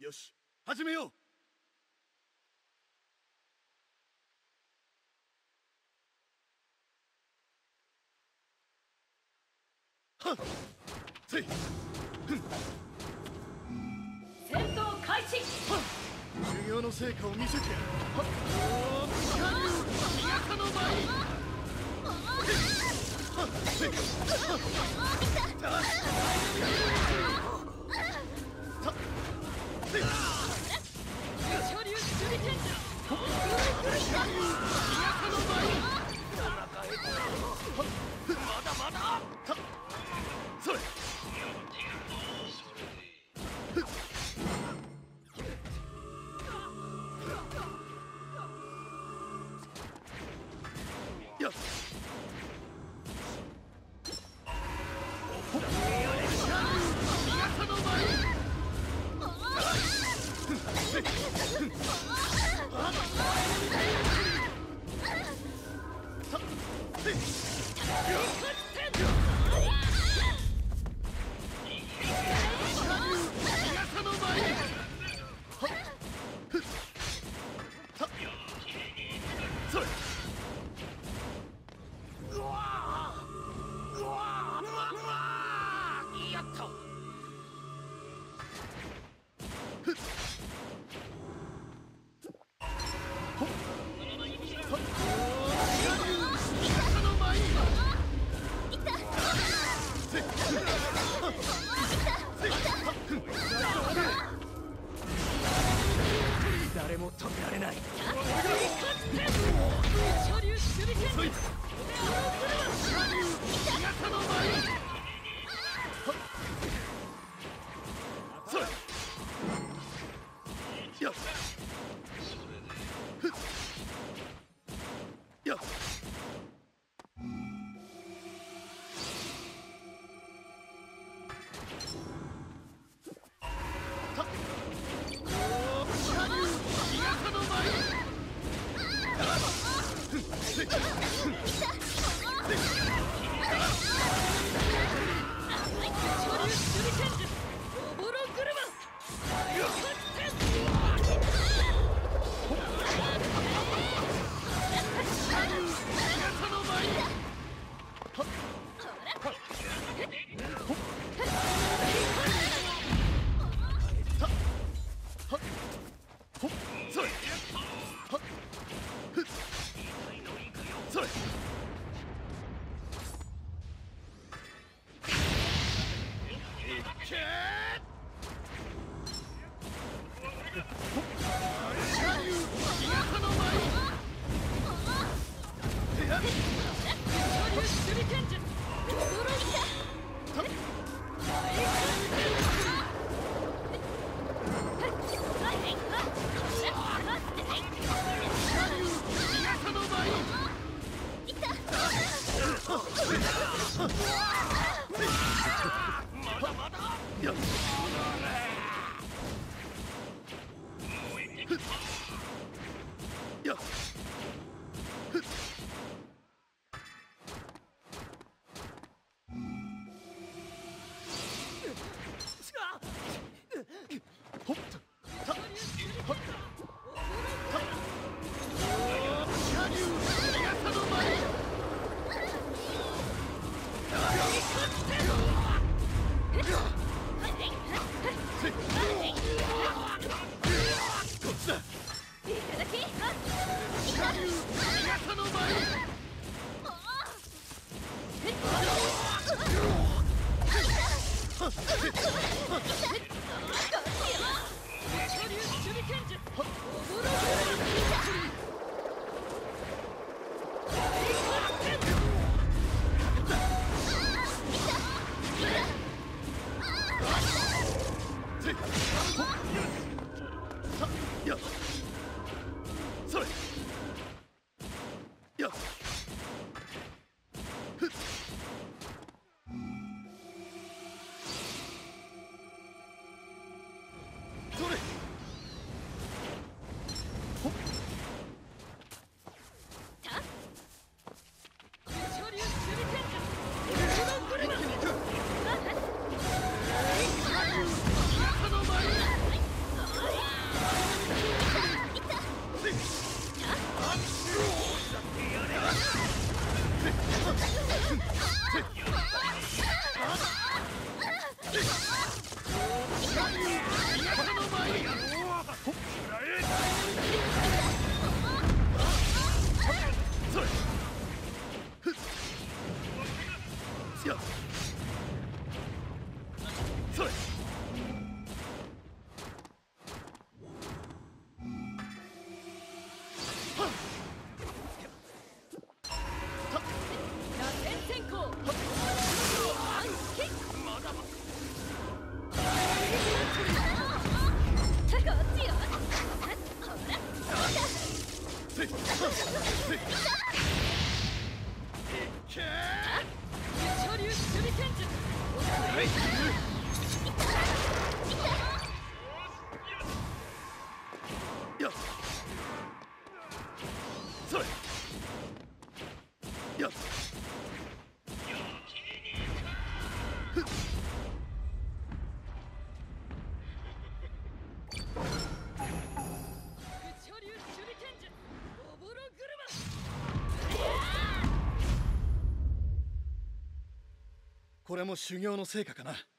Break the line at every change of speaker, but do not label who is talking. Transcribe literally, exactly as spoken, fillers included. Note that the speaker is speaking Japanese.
よし、始めよう。はっせい
戦闘開始。
修行の成果を見せてやる。はっおー日傘の舞。はっせいはったせい
昇竜手裏剣じゃ。
日傘の舞。
まだまだ。
たそれやっそれ
うわーうわーうわーやった。誰も止められない。
昇竜手裏剣
そい
じゃ。
日傘の舞。それやっやったおー日傘の舞。せい
昇竜手裏剣じゃ。おぼろ車。
それそれけー日傘の舞。やっ
昇竜手裏剣じゃ。おぼろ
日傘の舞。
まだまだ。
やっやっほったたほったおー車流日傘の舞。せいこっちだ。
いただき。
車流日傘の舞。
昇竜手裏剣じゃ。おぼろ
せいほったやっそれやっこれも修行の成果かな。